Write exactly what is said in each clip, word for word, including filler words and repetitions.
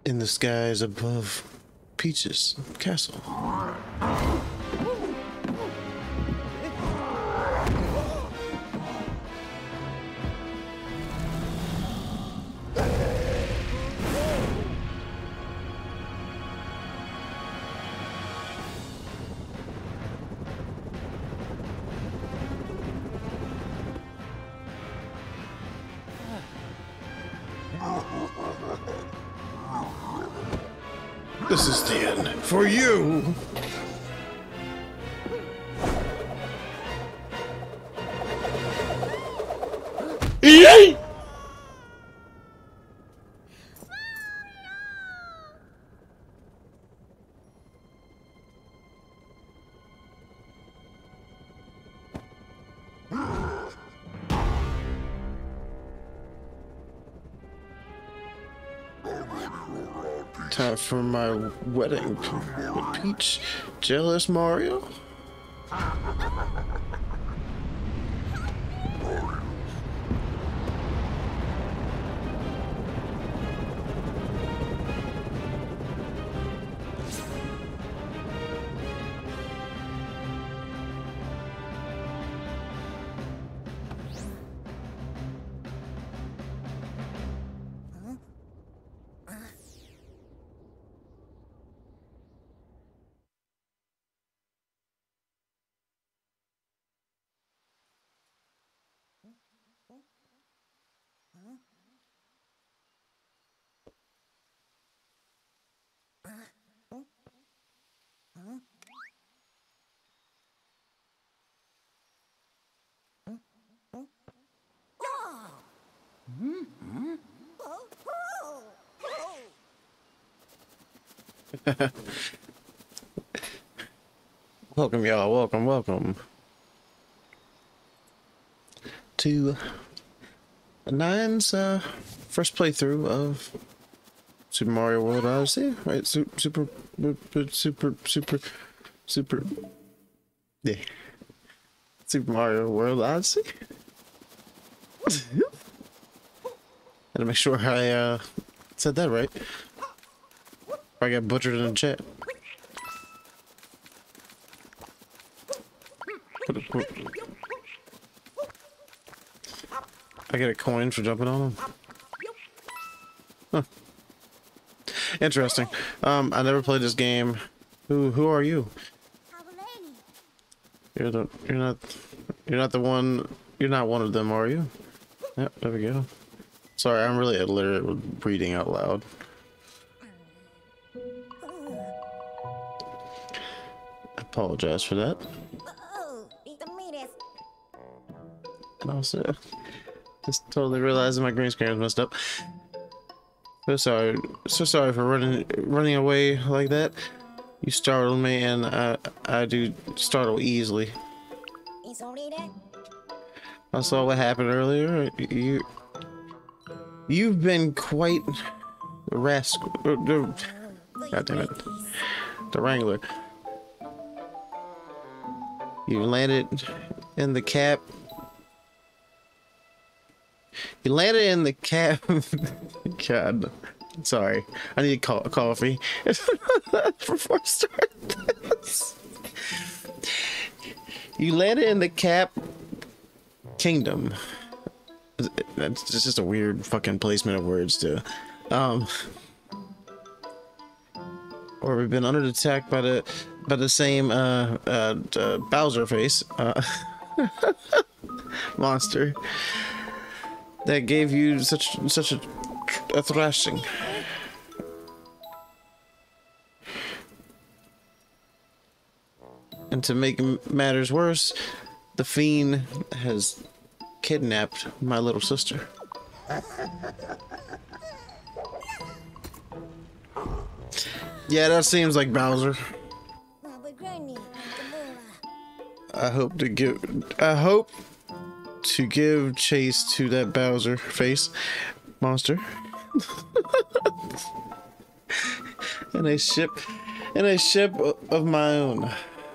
in the skies above Peach's castle. This is the end for you. Yay! Time for my wedding with Peach. Jealous, Mario? Welcome, y'all. Welcome, welcome to Nine's uh, first playthrough of Super Mario World Odyssey. Right? Super, super, super, super, super. Yeah. Super Mario World Odyssey. Gotta make sure I uh, said that right. I got butchered in the chat. I get a coin for jumping on him. Huh. Interesting. Um, I never played this game. Who who are you? You're the you're not you're not the one you're not one of them, are you? Yep, there we go. Sorry, I'm really illiterate with reading out loud. I apologize for that. And also, just totally realizing my green screen was messed up. So sorry, so sorry for running running away like that. You startled me, and I I do startle easily. I saw what happened earlier. You you've been quite the rascal. God damn it, the Wrangler. You landed in the cap. You landed in the cab. God, sorry. I need co coffee before I start this. You landed in the Cap Kingdom. That's just a weird fucking placement of words, too. Um, or we've been under attack by the by the same uh, uh, uh Bowser face uh, monster that gave you such such a, a thrashing. And to make matters worse, the fiend has kidnapped my little sister. Yeah, that seems like Bowser. I hope to give I hope to give chase to that Bowser face monster. And a ship and a ship of my own.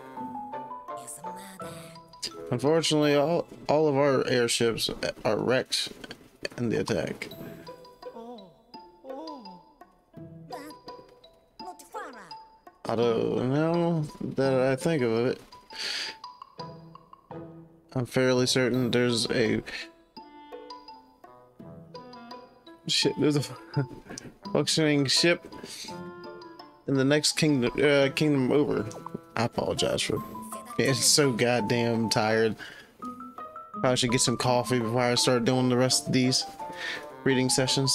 Unfortunately, all all of our airships are wrecked in the attack. Although, now that I think of it, I'm fairly certain there's a shit. There's a functioning ship in the next kingdom, uh, kingdom over. I apologize for getting so goddamn tired. Probably should get some coffee before I start doing the rest of these reading sessions.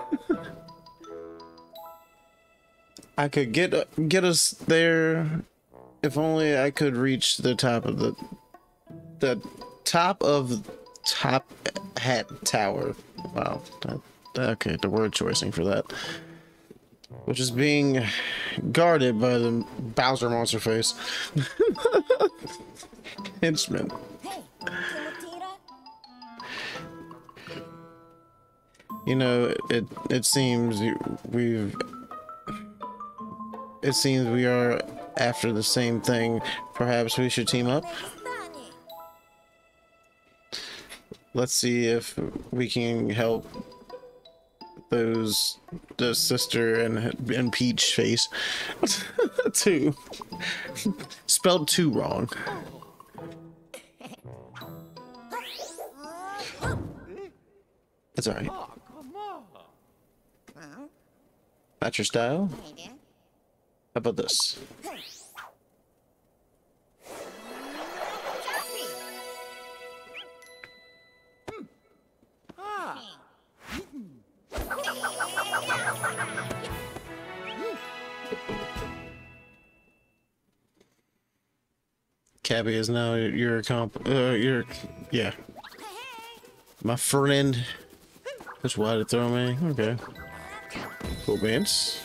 I could get get us there if only I could reach the top of the the top of Top Hat Tower. Wow. That, okay, the word choicing for that. Which is being guarded by the Bowser monster face. Henchman. You know, it it seems we've it seems we are after the same thing. Perhaps we should team up. Let's see if we can help those the sister and and Peach face too. Spelled too wrong. That's all right. That's your style? How about this? Cabby is now your comp. Uh, your yeah. My friend. That's why to throw me. Okay. Cool beans.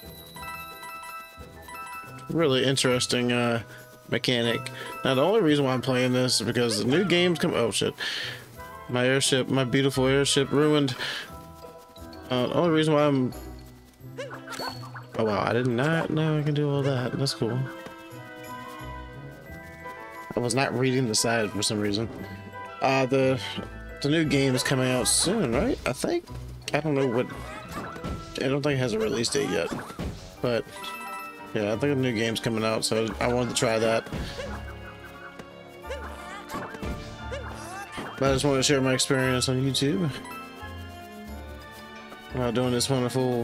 Really interesting uh, mechanic. Now the only reason why I'm playing this is because the new games come. Oh shit! My airship, my beautiful airship, ruined. Uh, the only reason why I'm. Oh wow! I did not know I can do all that. That's cool. I was not reading the side for some reason. Uh, the the new game is coming out soon, right? I think. I don't know what. I don't think it has a release date yet, but yeah, I think a new game's coming out, so I wanted to try that. But I just wanted to share my experience on YouTube while doing this wonderful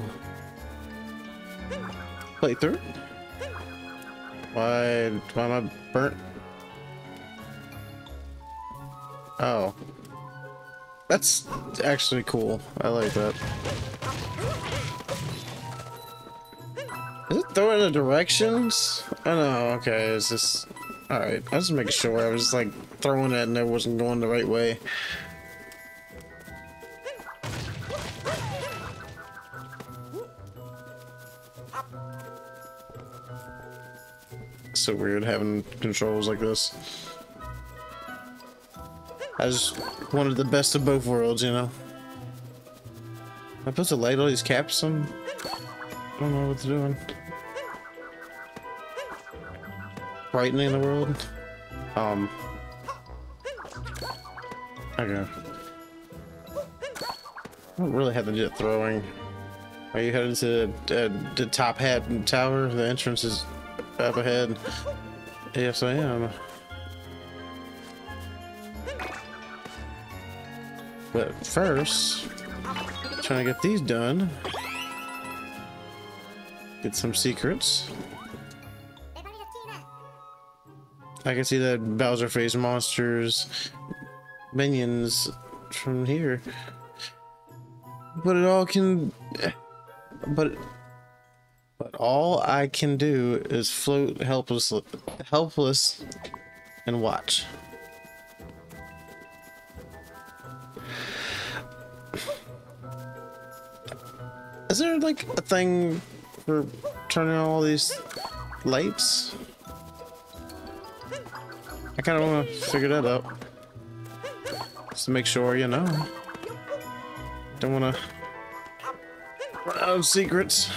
playthrough. Why? Why am I burnt? Oh, that's actually cool. I like that. Is it throwing the directions? Oh no, okay, it's just... Alright, I was just making sure. I was just like throwing it and it wasn't going the right way. It's so weird having controls like this. I just wanted the best of both worlds, you know? Am I supposed to light all these caps on? I don't know what they're doing. Brightening the world? Um. Okay. I don't really have to do the throwing. Are you headed to uh, the Top Hat Tower? The entrance is up ahead. Yes, I am. But first, trying to get these done. Get some secrets. I can see that Bowser face monsters, minions from here. But it all can, but but all I can do is float helpless, helpless, and watch. Is there like a thing for turning on all these lights? I kind of want to figure that out. Just to make sure, you know. Don't want to run out of secrets.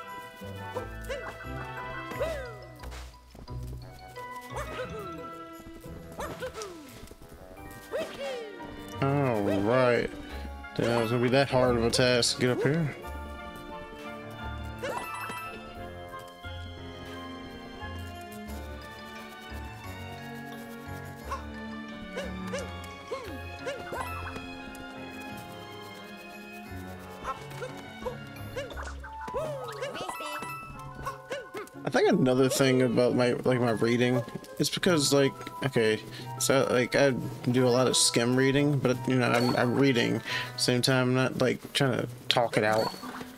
Alright. Damn, it's gonna be that hard of a task to get up here. I think another thing about my like my reading is because like okay, so like I do a lot of skim reading, but you know I'm I'm reading at the same time, I'm not like trying to talk it out.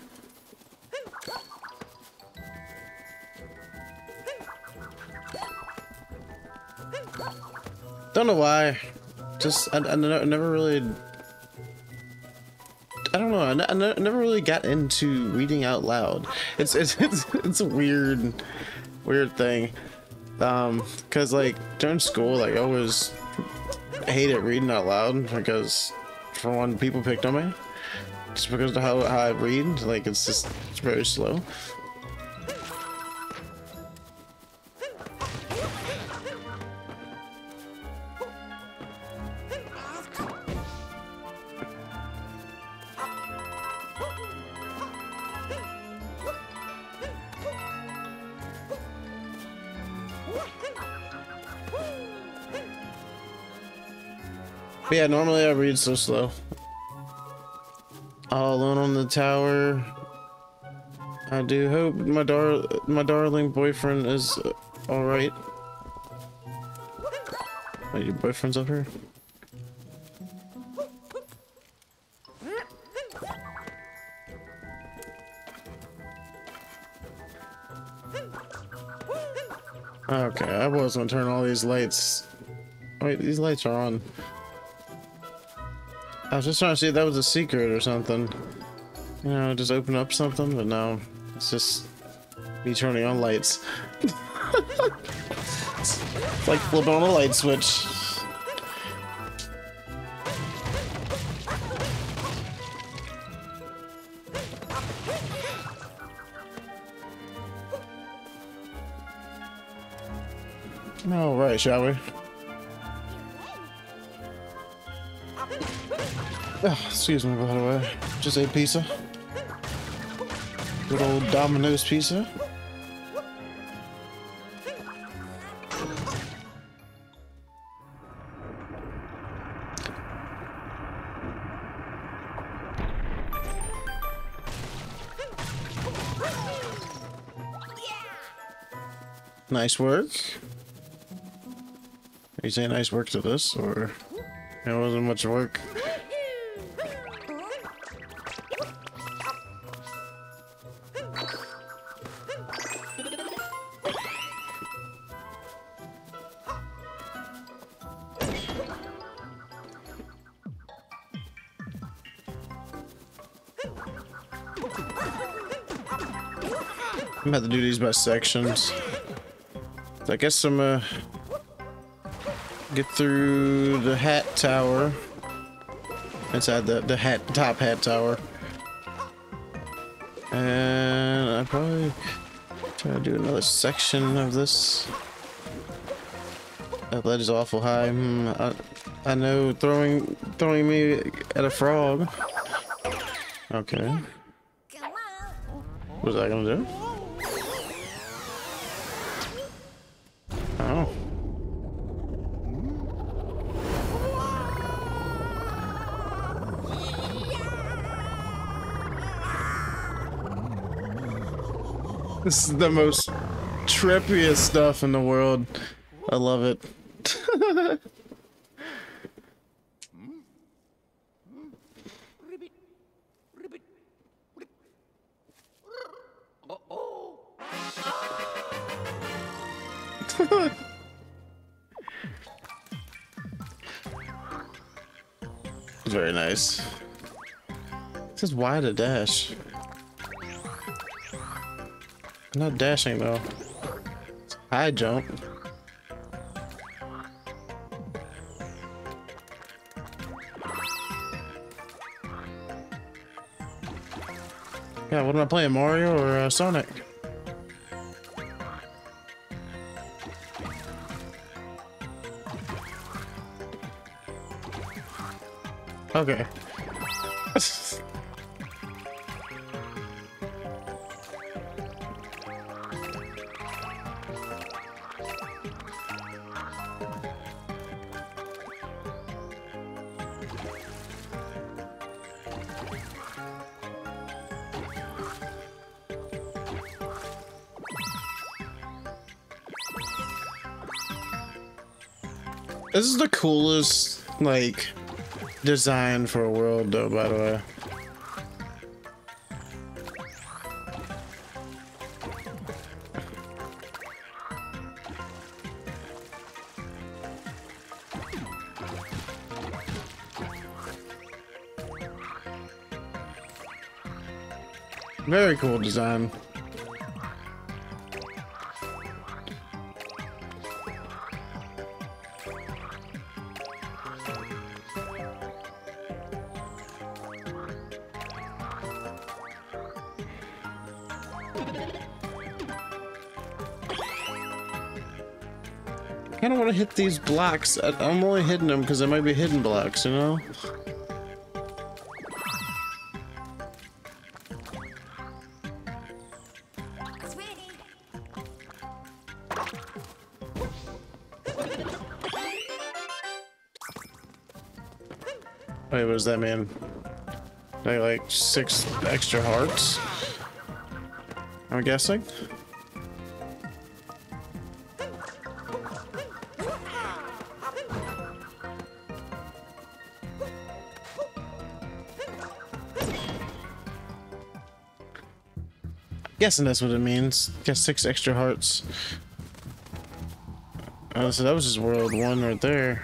Don't know why. Just I, I never really. I don't know. I, I never really got into reading out loud. It's it's it's, it's a weird, weird thing. Um, cause like during school, like I always hated reading out loud because, for one, people picked on me just because of how how I read. Like it's just it's very slow. But yeah, normally I read so slow. All alone on the tower. I do hope my dar my darling boyfriend is uh, all right. Wait, your boyfriend's up here? Okay, I was gonna turn all these lights. Wait, these lights are on. I was just trying to see if that was a secret or something. You know, just open up something, but no. It's just me turning on lights. It's like flipping on a light switch. All right, shall we? Oh, excuse me, by the way. Just ate pizza. Good old Domino's pizza. Nice work. Are you saying nice work to this, or it wasn't much work? I'm about to do these by sections. So I guess I'm gonna get through the hat tower. Inside the, the hat top hat tower. And I probably try to do another section of this. That ledge is awful high. Hmm, I, I know throwing throwing me at a frog. Okay. What's that gonna do? Oh. This is the most trippiest stuff in the world. I love it. Very nice. It says why to dash. I'm not dashing though. It's high jump. Yeah, what am I playing, Mario or uh, Sonic? Okay. This is the coolest, like, design for a world, though, by the way. Very cool design. I don't want to hit these blocks. I, I'm only hitting them because they might be hidden blocks, you know? Wait, what does that mean? Like, like six extra hearts? I'm guessing? Guessing that's what it means. Got six extra hearts. Oh, so that was just world one right there.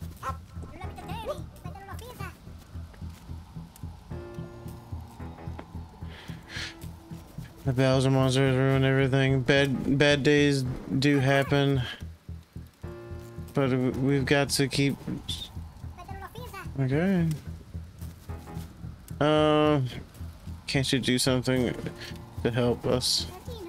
The Bowser monsters ruin everything. Bad bad days do happen, but we've got to keep. Okay. Um, can't you do something to help us?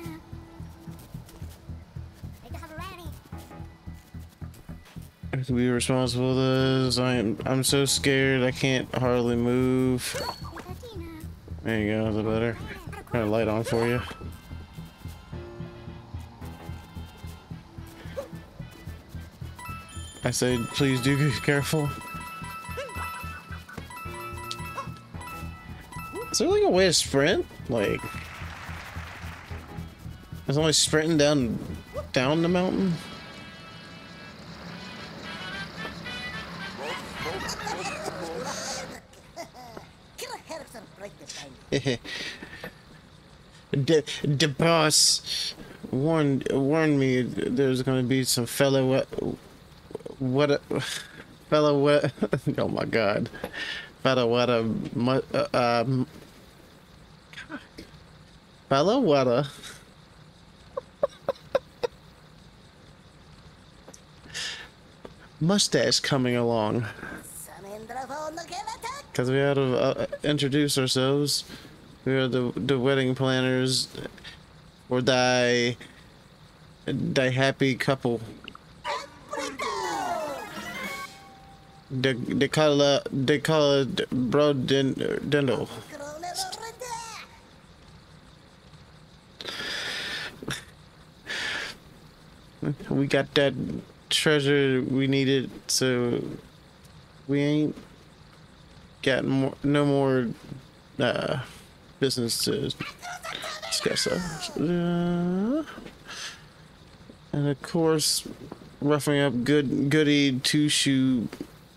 To be responsible for this. I'm I'm so scared I can't hardly move. There you go, the better. Turn a light on for you. I say please do be careful. Is there like a way to sprint? Like, there's only sprinting down down the mountain? the, the boss warned warned me there's gonna be some fellow what what a fellow what oh my god fellow what a uh, um fellow what a mustache coming along, because we had to uh, introduce ourselves. We are the the wedding planners for thy thy happy couple. The they call it they call it bro dendo. We got that treasure we needed, so we ain't got more no more uh business to discuss. Uh, and of course, roughing up good goody two shoe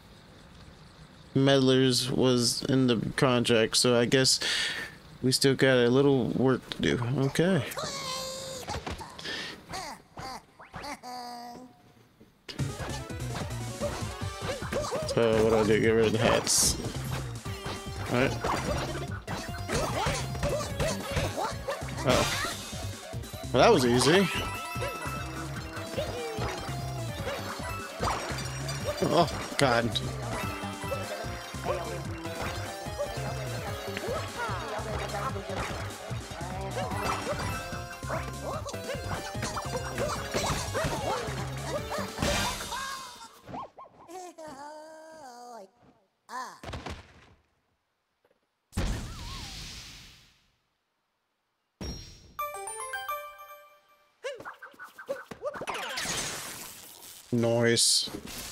meddlers was in the contract, so I guess we still got a little work to do. Okay. So what do I do? Get rid of the hats. Alright. Oh. Well, that was easy. Oh, God. Noise.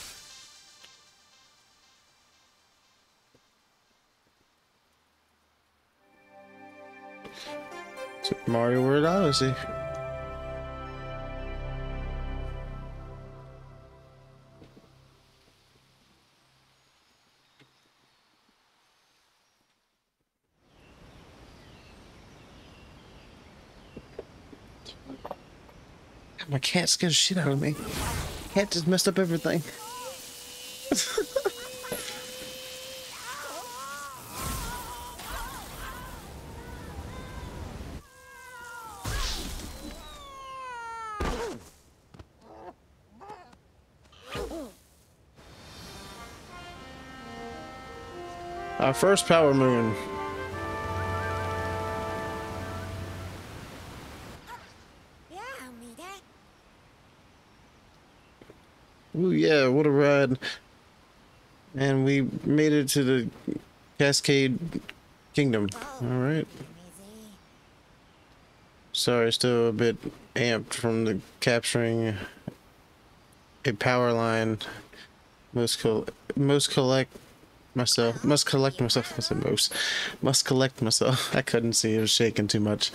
Super Mario World Odyssey. My cat scared the shit out of me. Cat just messed up everything. Our first power moon. Ooh, yeah, what a ride. And we made it to the Cascade Kingdom. Alright. Sorry, still a bit amped from the capturing a power line. Most col most collect myself. Must collect myself. I said most. Must collect myself. I couldn't see. It was shaking too much.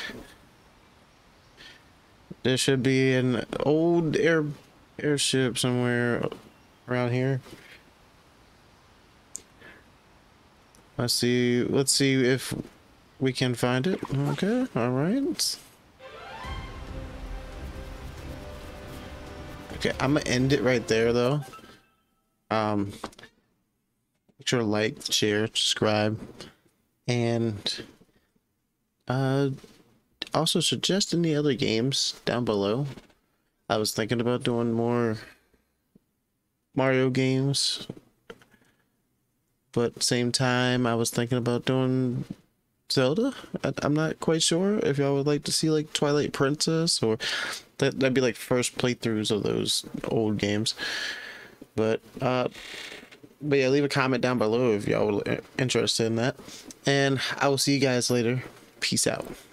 There should be an old air airship somewhere around here. Let's see. Let's see if we can find it. Okay. All right. Okay. I'm gonna end it right there, though. Um. Make sure to like, share, subscribe, and uh, also suggest any other games down below. I was thinking about doing more Mario games, but same time I was thinking about doing Zelda. I, I'm not quite sure if y'all would like to see like Twilight Princess, or that that'd be like first playthroughs of those old games. But uh, but yeah, leave a comment down below if y'all are interested in that, and I will see you guys later. Peace out.